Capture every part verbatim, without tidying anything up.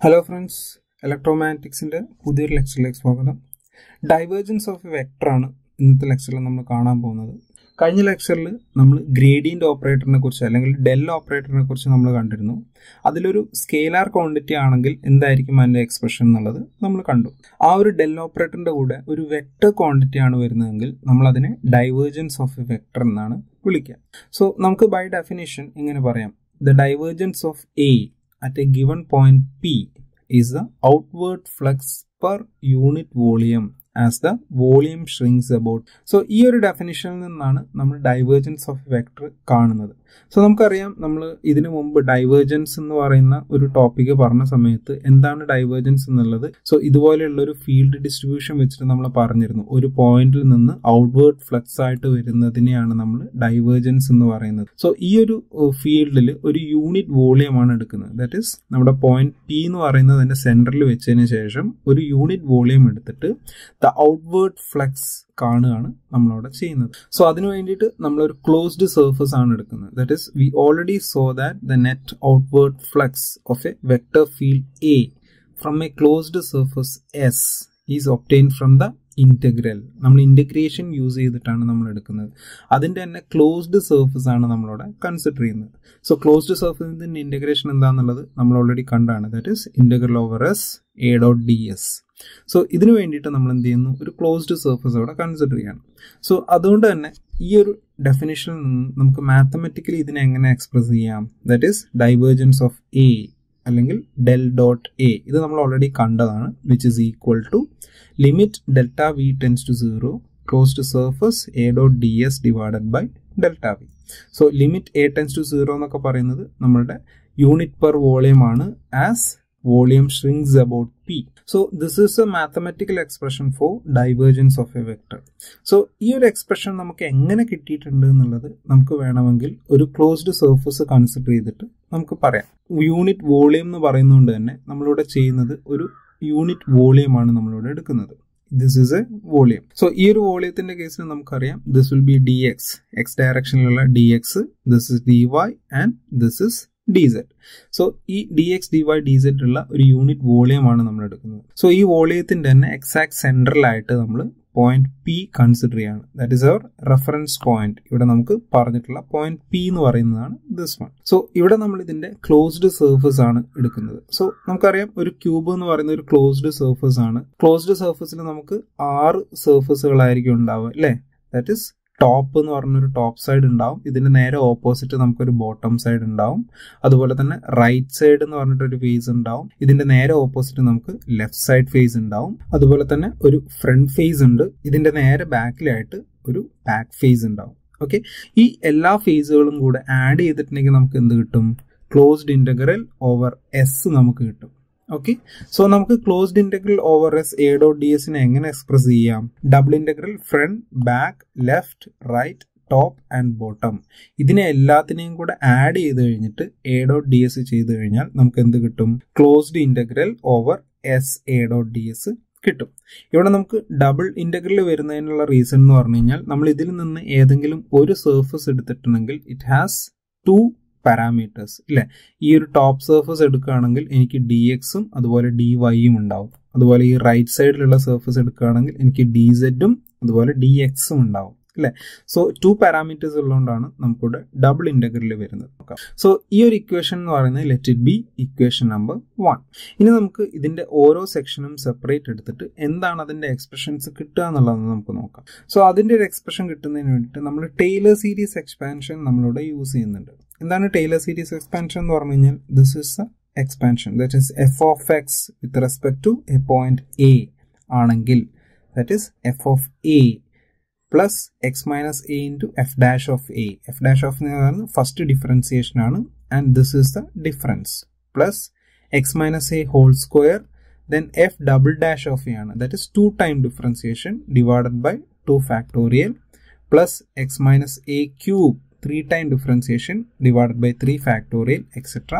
Hello friends, Electromagneticsന്റെ പുതിയൊരു ലെക്ചറിലേക്ക് സ്വാഗതം. Divergence of a vector ആണ് ഇന്നത്തെ ലെക്ചറിൽ നമ്മൾ കാണാൻ പോകുന്നത്. കഴിഞ്ഞ ലെക്ചറിൽ നമ്മൾ ഗ്രേഡിയന്റ് ഓപ്പറേറ്ററിനെ കുറിച്ച് അല്ലെങ്കിൽ ഡെൽ ഓപ്പറേറ്ററിനെ കുറിച്ച് നമ്മൾ കണ്ടിരുന്നു. അതിലൊരു സ്കെയിലാർ ക്വാണ്ടിറ്റി ആണെങ്കിൽ എന്തായിരിക്കും അതിന്റെ എക്സ്പ്രഷൻ എന്നുള്ളത് നമ്മൾ കണ്ടു. ആ ഒരു ഡെൽ ഓപ്പറേറ്ററിന്റെ കൂടെ ഒരു വെക്ടർ ക്വാണ്ടിറ്റി ആണ് വരുന്നതെങ്കിൽ നമ്മൾ അതിനെ ഡൈവേർജൻസ് ഓഫ് എ വെക്ടർ എന്നാണ് വിളിക്കുക. സോ നമുക്ക് ബൈ ഡെഫിനിഷൻ ഇങ്ങനെ പറയാം: the divergence of a at a given point P is the outward flux per unit volume as the volume shrinks about. So ഈ ഒരു ഡെഫിനിഷനിൽ നിന്നാണ് നമ്മൾ ഡൈവേർജൻസ് ഓഫ് വെക്ടർ കാണുന്നത്. സോ നമുക്കറിയാം, നമ്മൾ ഇതിനു മുമ്പ് ഡൈവേർജൻസ് എന്ന് പറയുന്ന ഒരു ടോപ്പിക് പറഞ്ഞ സമയത്ത് എന്താണ് ഡൈവേർജൻസ് എന്നുള്ളത്, സോ ഇതുപോലെയുള്ള ഒരു ഫീൽഡ് ഡിസ്ട്രിബ്യൂഷൻ വെച്ചിട്ട് നമ്മൾ പറഞ്ഞിരുന്നു. ഒരു പോയിന്റിൽ നിന്ന് ഔട്ട്വേർഡ് ഫ്ലക്സ് ആയിട്ട് വരുന്നതിനെയാണ് നമ്മൾ ഡൈവേർജൻസ് എന്ന് പറയുന്നത്. സോ ഈ ഒരു ഫീൽഡിൽ ഒരു യൂണിറ്റ് വോളിയം ആണ് എടുക്കുന്നത്. ദാറ്റ് ഈസ് നമ്മുടെ പോയിന്റ് പി എന്ന് പറയുന്നതിന്റെ സെന്ററിൽ വെച്ചതിന് ശേഷം ഒരു യൂണിറ്റ് വോളിയം എടുത്തിട്ട് ദ ഔട്ട്വേർഡ് ഫ്ലക്സ് കാണുകയാണ് നമ്മളവിടെ ചെയ്യുന്നത്. സോ അതിനു വേണ്ടിയിട്ട് നമ്മളൊരു ക്ലോസ്ഡ് സർഫസ് ആണ് എടുക്കുന്നത്. That is we already so that the net outward flux of a vector field A from a closed surface S is obtained from the integral. നമ്മൾ integration use ചെയ്തിട്ടാണ് നമ്മൾ എടുക്കുന്നത്. അതിന്റെ തന്നെ ക്ലോസ്ഡ് സർഫസ് ആണ് നമ്മളവിടെ കൺസിഡർ ചെയ്യുന്നത്. സോ ക്ലോസ്ഡ് സർഫസിന്റെ ഇന്റഗ്രേഷൻ എന്താണെന്നുള്ളത് നമ്മൾ ഓൾറെഡി കണ്ടാണ്. That is integral over S A dot D S. So ഇതിനു വേണ്ടിയിട്ട് നമ്മൾ എന്ത് ചെയ്യുന്നു, ഒരു ക്ലോസ്ഡ് സർഫസ് അവിടെ കൺസിഡർ ചെയ്യണം. സോ അതുകൊണ്ട് തന്നെ ഈ ഒരു ഡെഫിനിഷനിൽ നിന്ന് നമുക്ക് മാത്തമെറ്റിക്കലി ഇതിനെ എങ്ങനെ എക്സ്പ്രസ് ചെയ്യാം? That is divergence of A അല്ലെങ്കിൽ ഡെൽ ഡോട്ട് എ. ഇത് നമ്മൾ ഓൾറെഡി കണ്ടതാണ്. Which is equal to limit delta V tends to zero closed surface A dot D S divided by delta V. So limit A tends to zero എന്നൊക്കെ പറയുന്നത് നമ്മളുടെ unit per volume ആണ് as volume shrinks about P. So this is a mathematical expression for divergence of a vector. So ഈ ഒരു expression നമുക്ക് എങ്ങനെ കിട്ടിയിട്ടുണ്ട് എന്നുള്ളത് നമുക്ക് വേണമെങ്കിൽ ഒരു ക്ലോസ്ഡ് സർഫസ് കൺസിഡർ ചെയ്തിട്ട് നമുക്ക് പറയാം. യൂണിറ്റ് വോളിയം എന്ന് പറയുന്നതുകൊണ്ട് തന്നെ നമ്മളിവിടെ ചെയ്യുന്നത് ഒരു യൂണിറ്റ് വോളിയം ആണ് നമ്മളിവിടെ എടുക്കുന്നത്. This is a volume. So ഈ ഒരു വോളിയത്തിന്റെ കേസിൽ നമുക്കറിയാം this will be D x, x ഡയറക്ഷനിലുള്ള d x, this is d Y and this is d z. So ഈ d X D Y D z ഉള്ള ഒരു യൂണിറ്റ് വോളിയം ആണ് നമ്മൾ എടുക്കുന്നത്. സോ ഈ വോളിയത്തിന്റെ തന്നെ എക്സാക്ട് സെൻട്രലായിട്ട് നമ്മൾ പോയിന്റ് പി കൺസിഡർ ചെയ്യാണ്. That is our reference point. ഇവിടെ നമുക്ക് പറഞ്ഞിട്ടുള്ള പോയിന്റ് പി എന്ന് പറയുന്നതാണ് ദിസ് വൺ. സോ ഇവിടെ നമ്മൾ ഇതിന്റെ ക്ലോസ്ഡ് സർഫസ് ആണ് എടുക്കുന്നത്. സോ നമുക്കറിയാം ഒരു ക്യൂബ് എന്ന് പറയുന്ന ഒരു ക്ലോസ്ഡ് സർഫസ് ആണ്. ക്ലോസ്ഡ് സർഫസിൽ നമുക്ക് ആറ് സർഫസുകളായിരിക്കും ഉണ്ടാവുക, അല്ലേ? ദാറ്റ് ഈസ് ടോപ്പ് എന്ന് പറഞ്ഞൊരു ടോപ്പ് സൈഡ് ഉണ്ടാവും. ഇതിന്റെ നേരെ ഓപ്പോസിറ്റ് നമുക്കൊരു ബോട്ടം സൈഡ് ഉണ്ടാവും. അതുപോലെ തന്നെ റൈറ്റ് സൈഡ് എന്ന് പറഞ്ഞിട്ടൊരു ഫേസ് ഉണ്ടാവും. ഇതിന്റെ നേരെ ഓപ്പോസിറ്റ് നമുക്ക് ലെഫ്റ്റ് സൈഡ് ഫേസ് ഉണ്ടാവും. അതുപോലെ തന്നെ ഒരു ഫ്രണ്ട് ഫേസ് ഉണ്ട്. ഇതിന്റെ നേരെ ബാക്കിലായിട്ട് ഒരു ബാക്ക് ഫേസ് ഉണ്ടാവും. ഓക്കെ, ഈ എല്ലാ ഫേസുകളും കൂടെ ആഡ് ചെയ്തിട്ടുണ്ടെങ്കിൽ നമുക്ക് എന്ത് കിട്ടും? ക്ലോസ്ഡ് ഇന്റഗ്രൽ ഓവർ എസ് നമുക്ക് കിട്ടും. ഓക്കെ, സോ നമുക്ക് closed integral over S A dot d എസിനെ എങ്ങനെ എക്സ്പ്രസ് ചെയ്യാം? Double integral front, back, left, right, top and bottom, ഇതിനെ എല്ലാത്തിനെയും കൂടെ ആഡ് ചെയ്ത് കഴിഞ്ഞിട്ട് എ ഡോട്ട് ഡി എസ് ചെയ്ത് കഴിഞ്ഞാൽ നമുക്ക് എന്ത് കിട്ടും? Closed integral over S A dot D S കിട്ടും. ഇവിടെ നമുക്ക് ഡബിൾ ഇന്റഗ്രൽ വരുന്നതിനുള്ള റീസൺ എന്ന് പറഞ്ഞു കഴിഞ്ഞാൽ നമ്മൾ ഇതിൽ നിന്ന് ഏതെങ്കിലും ഒരു സർഫസ് എടുത്തിട്ടുണ്ടെങ്കിൽ ഇറ്റ് ഹാസ് ടു പാരാമീറ്റേഴ്സ്, ഇല്ലേ? ഈ ഒരു ടോപ്പ് സർഫസ് എടുക്കുകയാണെങ്കിൽ എനിക്ക് ഡി എക്സും അതുപോലെ ഡി വൈയും ഉണ്ടാവും. അതുപോലെ ഈ റൈറ്റ് സൈഡിലുള്ള സർഫസ് എടുക്കുകയാണെങ്കിൽ എനിക്ക് ഡി സെഡും അതുപോലെ ഡി എക്സും ഉണ്ടാവും, അല്ലെ? സോ ടു പാരാമീറ്റേഴ്സ് ഉള്ളതുകൊണ്ടാണ് നമുക്കിവിടെ ഡബിൾ ഇന്റഗ്രൽ വരുന്നത്. സോ ഈ ഒരു ഇക്വേഷൻ എന്ന് പറയുന്നത് let it be equation number one. ഇനി നമുക്ക് ഇതിന്റെ ഓരോ സെക്ഷനും സെപ്പറേറ്റ് എടുത്തിട്ട് എന്താണ് അതിന്റെ എക്സ്പ്രഷൻസ് കിട്ടുക എന്നുള്ളതെന്ന് നമുക്ക് നോക്കാം. സോ അതിന്റെ ഒരു എക്സ്പ്രഷൻ കിട്ടുന്നതിന് വേണ്ടിയിട്ട് നമ്മൾ ടൈലർ സീരീസ് എക്സ്പാൻഷൻ നമ്മളിവിടെ യൂസ് ചെയ്യുന്നുണ്ട്. എന്താണ് ടൈലർ സീരീസ് എക്സ്പാൻഷൻ എന്ന് പറഞ്ഞു കഴിഞ്ഞാൽ this is a expansion that is f of x with respect to a point a ആണെങ്കിൽ that is f of a plus X minus a into f dash of a. F dash of first differentiation ആണ് and this is the difference plus X minus a whole square then f double dash of A ആണ്. That is two time differentiation divided by two factorial plus X minus a cube three time differentiation divided by three factorial etcetera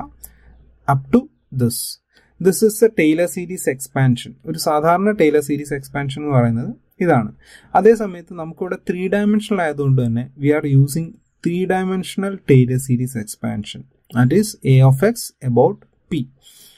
up to this. This is a Taylor series expansion. ഒരു സാധാരണ Taylor series expansion എന്ന് പറയുന്നത് ഇതാണ്. അതേ സമയത്ത് നമുക്കിവിടെ three dimensional ആയതുകൊണ്ട് തന്നെ we are using three dimensional Taylor series expansion. That is A of x about P.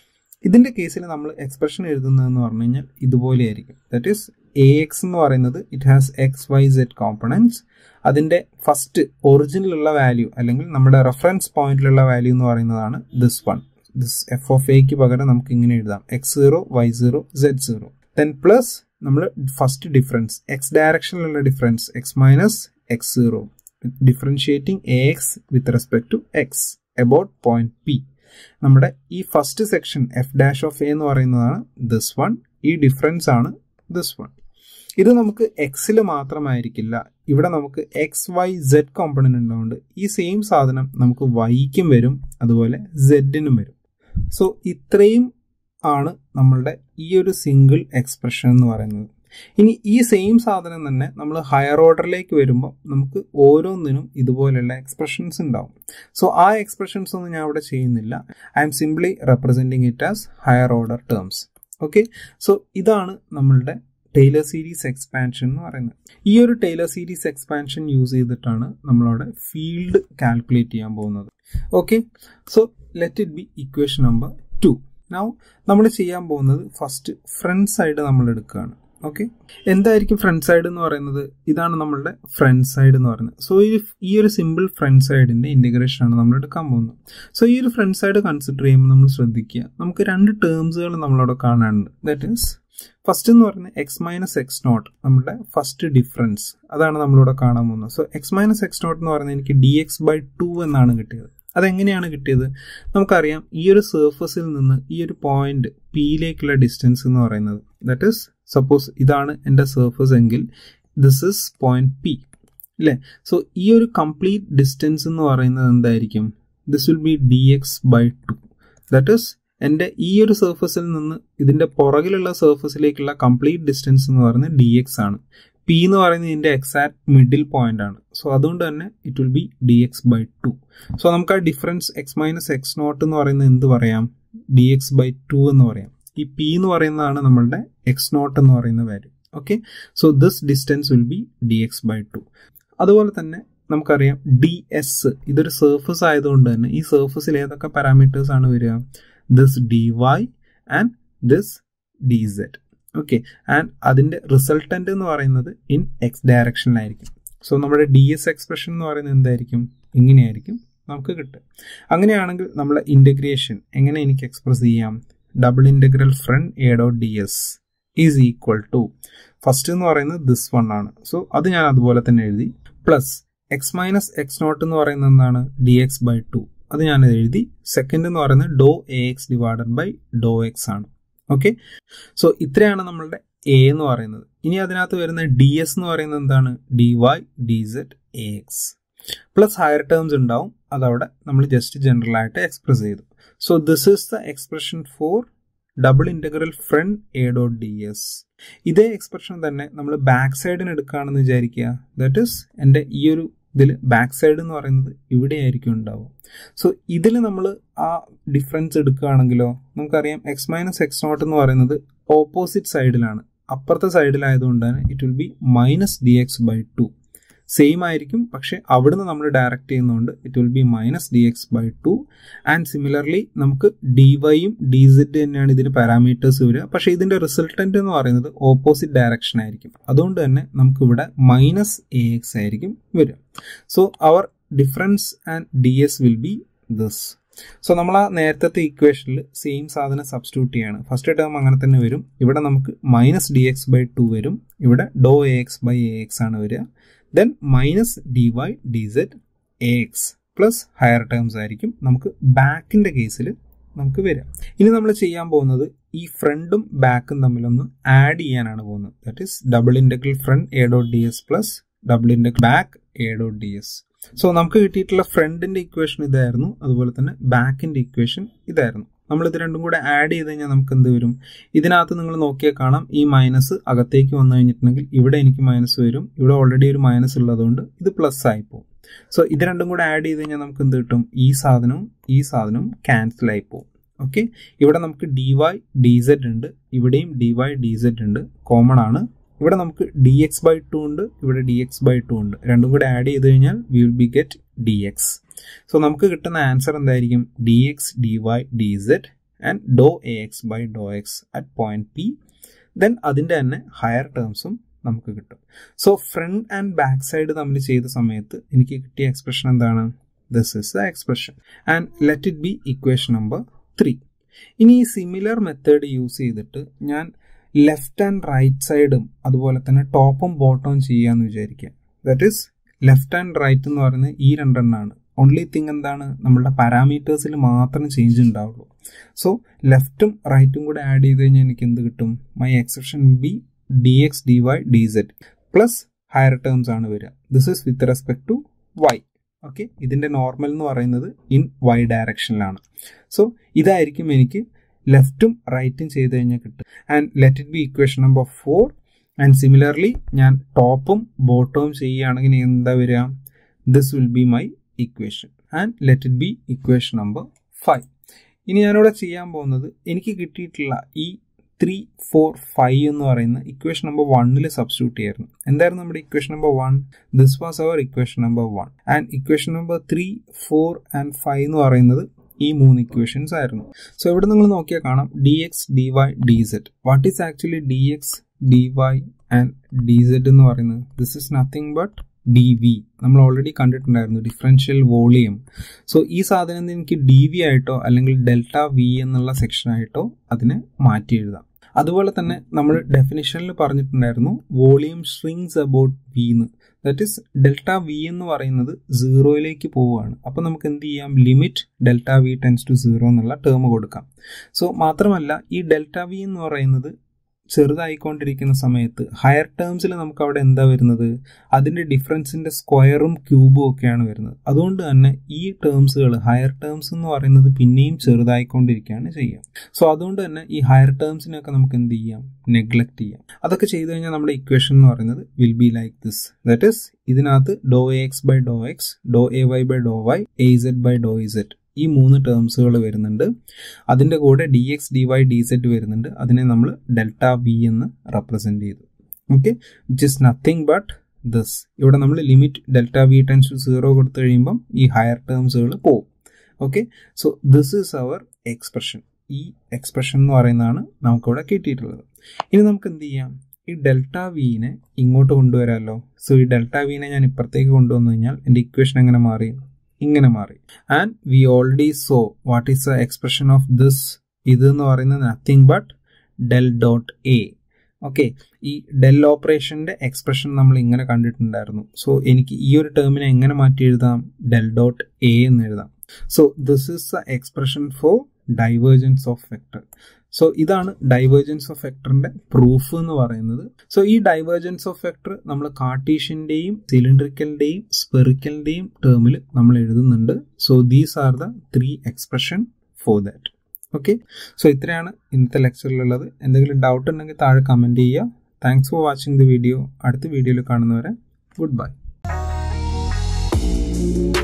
ഇതിൻ്റെ കേസിൽ നമ്മൾ എക്സ്പ്രഷൻ എഴുതുന്നതെന്ന് പറഞ്ഞു കഴിഞ്ഞാൽ ഇതുപോലെയായിരിക്കും. ദാറ്റ് ഈസ് എ എക്സ് എന്ന് പറയുന്നത് it has x y z components. അതിൻ്റെ ഫസ്റ്റ് ഒറിജിനിലുള്ള വാല്യൂ അല്ലെങ്കിൽ നമ്മുടെ റെഫറൻസ് പോയിന്റിലുള്ള വാല്യൂ എന്ന് പറയുന്നതാണ് this one. This f of എക്ക് പകരം നമുക്ക് ഇങ്ങനെ എഴുതാം x zero y zero z zero. Then plus നമ്മൾ ഫസ്റ്റ് ഡിഫറൻസ് എക്സ് ഡയറക്ഷനിലുള്ള difference X minus x zero differentiating A x with respect to x about point P. നമ്മുടെ ഈ first section f dash of A എന്ന് പറയുന്നതാണ് this one. ഈ difference ആണ് this one. ഇത് നമുക്ക് എക്സിൽ മാത്രമായിരിക്കില്ല, ഇവിടെ നമുക്ക് എക്സ് വൈ സെഡ് കോമ്പണന്റ് ഉള്ളതുകൊണ്ട് ഈ സെയിം സാധനം നമുക്ക് വൈക്കും വരും അതുപോലെ സെഡിനും വരും. സോ ഇത്രയും ആണ് നമ്മളുടെ ഈ ഒരു സിംഗിൾ എക്സ്പ്രഷൻ എന്ന് പറയുന്നത്. ഇനി ഈ സെയിം സാധനം തന്നെ നമ്മൾ ഹയർ ഓർഡറിലേക്ക് വരുമ്പോൾ നമുക്ക് ഓരോന്നിനും ഇതുപോലെയുള്ള എക്സ്പ്രഷൻസ് ഉണ്ടാവും. സോ ആ എക്സ്പ്രഷൻസ് ഒന്നും ഞാൻ ഇവിടെ ചെയ്യുന്നില്ല. I am simply representing it as higher order terms. Okay, so ഇതാണ് നമ്മളുടെ ടൈലർ സീരീസ് എക്സ്പാൻഷൻ എന്ന് പറയുന്നത്. ഈ ഒരു ടൈലർ സീരീസ് എക്സ്പാൻഷൻ യൂസ് ചെയ്തിട്ടാണ് നമ്മളവിടെ ഫീൽഡ് കാൽക്കുലേറ്റ് ചെയ്യാൻ പോകുന്നത്. Okay, so let it be equation number two. Now നമ്മൾ ചെയ്യാൻ പോകുന്നത് ഫസ്റ്റ് ഫ്രണ്ട് സൈഡ് നമ്മൾ എടുക്കുകയാണ്. ഓക്കെ, എന്തായിരിക്കും ഫ്രണ്ട് സൈഡ് എന്ന് പറയുന്നത്? ഇതാണ് നമ്മളുടെ ഫ്രണ്ട് സൈഡ് എന്ന് പറയുന്നത്. സോ ഈ ഈ ഒരു സിമ്പിൾ ഫ്രണ്ട് സൈഡിന്റെ ഇന്റഗ്രേഷൻ ആണ് നമ്മൾ എടുക്കാൻ പോകുന്നത്. സോ ഈ ഒരു ഫ്രണ്ട് സൈഡ് കൺസിഡർ ചെയ്യുമ്പോൾ നമ്മൾ ശ്രദ്ധിക്കുക, നമുക്ക് രണ്ട് ടേംസുകൾ നമ്മളവിടെ കാണാനുണ്ട്. ദാറ്റ് ഈസ് ഫസ്റ്റ് എന്ന് പറയുന്നത് എക്സ് മൈനസ് എക്സ് നോട്ട്, നമ്മുടെ ഫസ്റ്റ് ഡിഫറൻസ് അതാണ് നമ്മളിവിടെ കാണാൻ പോകുന്നത്. So x minus X not എന്ന് പറയുന്നത് എനിക്ക് ഡി എക്സ് ബൈ ടു എന്നാണ് കിട്ടിയത്. അതെങ്ങനെയാണ് കിട്ടിയത്? നമുക്കറിയാം ഈ ഒരു സർഫസിൽ നിന്ന് ഈ ഒരു പോയിന്റ് പിയിലേക്കുള്ള ഡിസ്റ്റൻസ് എന്ന് പറയുന്നത്, ദാറ്റ് ഈസ് സപ്പോസ് ഇതാണ് എൻ്റെ സർഫസ് എങ്കിൽ ദിസ് ഇസ് പോയിന്റ് പി അല്ലേ. സോ ഈ ഒരു കംപ്ലീറ്റ് ഡിസ്റ്റൻസ് എന്ന് പറയുന്നത് എന്തായിരിക്കും? This will be D X by two. That is എൻ്റെ ഈ ഒരു സർഫസിൽ നിന്ന് ഇതിൻ്റെ പുറകിലുള്ള സർഫസിലേക്കുള്ള കംപ്ലീറ്റ് ഡിസ്റ്റൻസ് എന്ന് പറയുന്നത് ഡി എക്സ് ആണ്. പി എന്ന് പറയുന്നത് ഇതിൻ്റെ എക്സാക്ട് മിഡിൽ പോയിന്റ് ആണ്. സോ അതുകൊണ്ട് തന്നെ it will be D X by two. So നമുക്ക് ആ difference X minus X not എന്ന് പറയുന്നത് എന്ത് പറയാം? ഡി എക്സ് ബൈ ടു എന്ന് പറയാം. ഈ പി എന്ന് പറയുന്നതാണ് നമ്മളുടെ എക്സ് നോട്ട് എന്ന് പറയുന്ന value. Okay, so this distance will be D X by two. അതുപോലെ തന്നെ നമുക്കറിയാം ഡി എസ് ഇതൊരു സർഫസ് ആയതുകൊണ്ട് തന്നെ ഈ സർഫസിൽ ഏതൊക്കെ പാരാമീറ്റേഴ്സ് ആണ് വരിക? This D Y and this D Z. Okay, and അതിൻ്റെ റിസൾട്ടൻ്റ് എന്ന് പറയുന്നത് ഇൻ എക്സ് ഡയറക്ഷനിലായിരിക്കും. സോ നമ്മുടെ ഡി എസ് എക്സ്പ്രഷൻ എന്ന് പറയുന്നത് എന്തായിരിക്കും? ഇങ്ങനെയായിരിക്കും നമുക്ക് കിട്ടുക. അങ്ങനെയാണെങ്കിൽ നമ്മളെ ഇൻ്റഗ്രേഷൻ എങ്ങനെ എനിക്ക് എക്സ്പ്രസ് ചെയ്യാം? Double integral front A dot D S is equal to first എന്ന് പറയുന്നത് ദിസ് വൺ ആണ്. സോ അത് ഞാൻ അതുപോലെ തന്നെ എഴുതി. Plus X minus X not എന്ന് പറയുന്നത് എന്താണ്? D X by two. അത് ഞാൻ എഴുതി. സെക്കൻഡ് എന്ന് പറയുന്നത് doh A X divided by doh X ആണ്. ഓക്കെ, സോ ഇത്രയാണ് നമ്മളുടെ എ എന്ന് പറയുന്നത്. ഇനി അതിനകത്ത് വരുന്ന ഡി എസ് എന്ന് പറയുന്നത് എന്താണ്? D Y D Z A X plus higher terms ഉണ്ടാവും. അതവിടെ നമ്മൾ ജസ്റ്റ് ജനറൽ ആയിട്ട് എക്സ്പ്രസ് ചെയ്തു. So this is the expression for double integral front A dot D S. ഇതേ എക്സ്പ്രഷൻ തന്നെ നമ്മൾ ബാക്ക് സൈഡിന് എടുക്കുകയാണെന്ന് വിചാരിക്കുക. ദാറ്റ് ഈസ് എൻ്റെ ഈ ഒരു ഇതിൽ ബാക്ക് സൈഡ് എന്ന് പറയുന്നത് ഇവിടെ ആയിരിക്കും ഉണ്ടാവുക. സോ ഇതിൽ നമ്മൾ ആ ഡിഫറൻസ് എടുക്കുകയാണെങ്കിലോ നമുക്കറിയാം എക്സ് മൈനസ് എക്സ് നോട്ട് എന്ന് പറയുന്നത് ഓപ്പോസിറ്റ് സൈഡിലാണ്, അപ്പുറത്തെ സൈഡിലായതുകൊണ്ട് തന്നെ it will be minus D X by two. Same ആയിരിക്കും, പക്ഷെ അവിടുന്ന് നമ്മൾ ഡയറക്റ്റ് ചെയ്യുന്നതുകൊണ്ട് it will be minus D X by two. And similarly നമുക്ക് ഡി വൈയും ഡി സെഡ് തന്നെയാണ് ഇതിന് പാരാമീറ്റേഴ്സ് വരിക. പക്ഷെ ഇതിന്റെ റിസൾട്ടന്റ് എന്ന് പറയുന്നത് ഓപ്പോസിറ്റ് ഡയറക്ഷൻ ആയിരിക്കും. അതുകൊണ്ട് തന്നെ നമുക്ക് ഇവിടെ മൈനസ് എ എക്സ് ആയിരിക്കും വരിക. So our difference and D S will be this. So നമ്മൾ ആ നേരത്തെ ഇക്വേഷനിൽ സെയിം സാധനം സബ്സ്റ്റിറ്റ്യൂട്ട് ചെയ്യാണ്. ഫസ്റ്റ് ടേം അങ്ങനെ തന്നെ വരും. ഇവിടെ നമുക്ക് minus D X by two വരും. ഇവിടെ doh A X by A X ആണ് വരിക. Then minus D Y D Z A X plus higher terms ആയിരിക്കും നമുക്ക് ബാക്കിന്റെ കേസിൽ നമുക്ക് വരാം. ഇനി നമ്മൾ ചെയ്യാൻ പോകുന്നത് ഈ ഫ്രണ്ടും ബാക്കും തമ്മിലൊന്ന് ആഡ് ചെയ്യാനാണ് പോകുന്നത്. That is double integral front A dot D S plus double integral back A dot D S. So നമുക്ക് കിട്ടിയിട്ടുള്ള ഫ്രണ്ടിന്റെ ഇക്വേഷൻ ഇതായിരുന്നു, അതുപോലെ തന്നെ ബാക്കിന്റെ ഇക്വേഷൻ ഇതായിരുന്നു. നമ്മൾ ഇത് രണ്ടും കൂടെ ആഡ് ചെയ്ത് കഴിഞ്ഞാൽ നമുക്ക് എന്ത് വരും? ഇതിനകത്ത് നിങ്ങൾ നോക്കിയാൽ കാണാം ഈ മൈനസ് അകത്തേക്ക് വന്നു കഴിഞ്ഞിട്ടുണ്ടെങ്കിൽ ഇവിടെ എനിക്ക് മൈനസ് വരും. ഇവിടെ ഓൾറെഡി ഒരു മൈനസ് ഉള്ളതുകൊണ്ട് ഇത് പ്ലസ് ആയിപ്പോവും. സോ ഇത് രണ്ടും കൂടെ ആഡ് ചെയ്ത് കഴിഞ്ഞാൽ നമുക്ക് എന്ത് കിട്ടും? ഈ സാധനവും ഈ സാധനവും ക്യാൻസൽ ആയി പോകും. ഓക്കെ, ഇവിടെ നമുക്ക് ഡി വൈ ഡി സെഡ് ഉണ്ട്, ഇവിടെയും ഡി വൈ ഡി സെഡ് ഉണ്ട്, കോമൺ ആണ്. ഇവിടെ നമുക്ക് ഡി എക്സ് ബൈ ടു ഉണ്ട്, ഇവിടെ ഡി എക്സ് ബൈ ടു ഉണ്ട്. രണ്ടും കൂടെ ആഡ് ചെയ്ത് കഴിഞ്ഞാൽ we will be get D X. So നമുക്ക് കിട്ടുന്ന ആൻസർ എന്തായിരിക്കും? D X D Y D Z and doh A X by doh X at point P. Then അതിൻ്റെ തന്നെ ഹയർ ടേംസും നമുക്ക് കിട്ടും. So front and back side തമ്മിൽ ചെയ്ത സമയത്ത് എനിക്ക് കിട്ടിയ എക്സ്പ്രഷൻ എന്താണ്? This is the expression and let it be equation number three. ഇനി ഈ സിമിലർ മെത്തേഡ് യൂസ് ചെയ്തിട്ട് ഞാൻ ലെഫ്റ്റ് ആൻഡ് റൈറ്റ് സൈഡും അതുപോലെ തന്നെ ടോപ്പും ബോട്ടവും ചെയ്യാമെന്ന് വിചാരിക്കുക. That is left and right എന്ന് പറയുന്നത് ഈ രണ്ടെണ്ണമാണ്. ഓൺലി തിങ് എന്താണ്? നമ്മളുടെ പാരാമീറ്റേഴ്സിൽ മാത്രം ചേഞ്ച് ഉണ്ടാവുള്ളൂ. സോ ലെഫ്റ്റും റൈറ്റും കൂടെ ആഡ് ചെയ്ത് കഴിഞ്ഞാൽ എനിക്ക് എന്ത് കിട്ടും? My expression be D X D Y D Z plus higher terms ആണ് വരിക. This is with respect to Y. Okay, ഇതിൻ്റെ നോർമൽ എന്ന് പറയുന്നത് ഇൻ വൈ ഡയറക്ഷനിലാണ്. സോ ഇതായിരിക്കും എനിക്ക് ലെഫ്റ്റും റൈറ്റും ചെയ്ത് കഴിഞ്ഞാൽ കിട്ടും. And let it be equation number four. And similarly ഞാൻ ടോപ്പും ബോട്ടവും ചെയ്യുകയാണെങ്കിൽ എന്താ വരിക? This will be my equation and let it be equation number five. ഇനി ഞാനിവിടെ ചെയ്യാൻ പോകുന്നത് എനിക്ക് കിട്ടിയിട്ടുള്ള ഈ ത്രീ ഫോർ ഫൈവ് എന്ന് പറയുന്ന ഇക്വേഷൻ നമ്പർ വണ്ണിൽ സബ്സ്റ്റിറ്റ്യൂട്ട് ചെയ്യായിരുന്നു. എന്തായിരുന്നു നമ്മുടെ equation number one? This was our equation number one. And equation number three four and five എന്ന് പറയുന്നത് ഈ മൂന്ന് ഇക്വേഷൻസ് ആയിരുന്നു. സോ ഇവിടെ നിങ്ങൾ നോക്കിയാൽ കാണാം D X D Y D Z. What is actually D X D Y and D Z എന്ന് പറയുന്നത്? This is nothing but D V. നമ്മൾ ഓൾറെഡി കണ്ടിട്ടുണ്ടായിരുന്നു, ഡിഫറൻഷ്യൽ വോളിയം. സോ ഈ സാധനം എനിക്ക് ഡി വി ആയിട്ടോ അല്ലെങ്കിൽ ഡെൽറ്റ വി എന്നുള്ള സെക്ഷനായിട്ടോ അതിനെ മാറ്റി എഴുതാം. അതുപോലെ തന്നെ നമ്മൾ ഡെഫിനിഷനിൽ പറഞ്ഞിട്ടുണ്ടായിരുന്നു വോളിയം സ്ട്രിങ്സ് അബൌട്ട് വി എന്ന്. ദാറ്റ് ഈസ് ഡെൽറ്റ വി എന്ന് പറയുന്നത് സീറോയിലേക്ക് പോവുകയാണ്. അപ്പോൾ നമുക്ക് എന്ത് ചെയ്യാം? Limit delta V tends to zero എന്നുള്ള ടേം കൊടുക്കാം. സോ മാത്രമല്ല ഈ ഡെൽറ്റ വി എന്ന് പറയുന്നത് ചെറുതായിക്കൊണ്ടിരിക്കുന്ന സമയത്ത് ഹയർ ടേംസിൽ നമുക്ക് അവിടെ എന്താ വരുന്നത്? അതിൻ്റെ ഡിഫറൻസിൻ്റെ സ്ക്വയറും ക്യൂബും ഒക്കെയാണ് വരുന്നത്. അതുകൊണ്ട് തന്നെ ഈ ടേംസുകൾ ഹയർ ടേംസ് എന്ന് പറയുന്നത് പിന്നെയും ചെറുതായിക്കൊണ്ടിരിക്കുകയാണ് ചെയ്യുക. സോ അതുകൊണ്ട് തന്നെ ഈ ഹയർ ടേംസിനൊക്കെ നമുക്ക് എന്ത് ചെയ്യാം? നെഗ്ലക്ട് ചെയ്യാം. അതൊക്കെ ചെയ്തു കഴിഞ്ഞാൽ നമ്മുടെ ഇക്വേഷൻ എന്ന് പറയുന്നത് will be like this. That is ഇതിനകത്ത് doh A X by doh X, doh A Y by doh Y, A Z by doh Z, ഈ മൂന്ന് ടേംസുകൾ വരുന്നുണ്ട്. അതിൻ്റെ കൂടെ D X D Y D Z വരുന്നുണ്ട്. അതിനെ നമ്മൾ ഡെൽറ്റ വി എന്ന് റെപ്രസെൻറ്റ് ചെയ്തു. Okay, which is nothing but this. ഇവിടെ നമ്മൾ limit delta V tends to zero കൊടുത്തു കഴിയുമ്പം ഈ ഹയർ ടേംസുകൾ പോകും. Okay, so this is our expression. ഈ എക്സ്പ്രഷൻ എന്ന് പറയുന്നതാണ് നമുക്കിവിടെ കിട്ടിയിട്ടുള്ളത്. ഇനി നമുക്ക് എന്ത് ചെയ്യാം? ഈ ഡെൽറ്റ വിനെ ഇങ്ങോട്ട് കൊണ്ടുവരാമല്ലോ. സോ ഈ ഡെൽറ്റ വിനെ ഞാൻ ഇപ്പുറത്തേക്ക് കൊണ്ടുവന്നു കഴിഞ്ഞാൽ എൻ്റെ ഇക്വേഷൻ എങ്ങനെ മാറി? ഇങ്ങനെ മാറി. And we already so what is the expression of this. ഇത് എന്ന് പറയുന്നത് nothing but del dot A. Okay, ഈ ഡെൽ ഓപ്പറേഷൻ്റെ എക്സ്പ്രഷൻ നമ്മൾ ഇങ്ങനെ കണ്ടിട്ടുണ്ടായിരുന്നു. സോ എനിക്ക് ഈ ഒരു ടേമിനെ എങ്ങനെ മാറ്റി എഴുതാം? ഡെൽ ഡോട്ട് എ എന്ന് എഴുതാം. So this is the expression for divergence of vector. So ഇതാണ് ഡൈവേർജൻസ് ഓഫ് വെക്ടറിന്റെ പ്രൂഫ് എന്ന് പറയുന്നത്. സോ ഈ ഡൈവേർജൻസ് ഓഫ് വെക്ടർ നമ്മൾ കാർട്ടീഷ്യന്റെയും സിലിണ്ടറിക്കലിന്റെയും സ്പെറിക്കലിന്റെയും ടേമിൽ നമ്മൾ എഴുതുന്നുണ്ട്. So these are the three expression for that. Okay, so ഇത്രയാണ് ഇന്നത്തെ ലെക്ചറിലുള്ളത്. എന്തെങ്കിലും ഡൗട്ട് ഉണ്ടെങ്കിൽ താഴെ കമന്റ് ചെയ്യുക. Thanks for watching the video. അടുത്ത വീഡിയോയിൽ കാണുന്നവരെ ഗുഡ് ബൈ.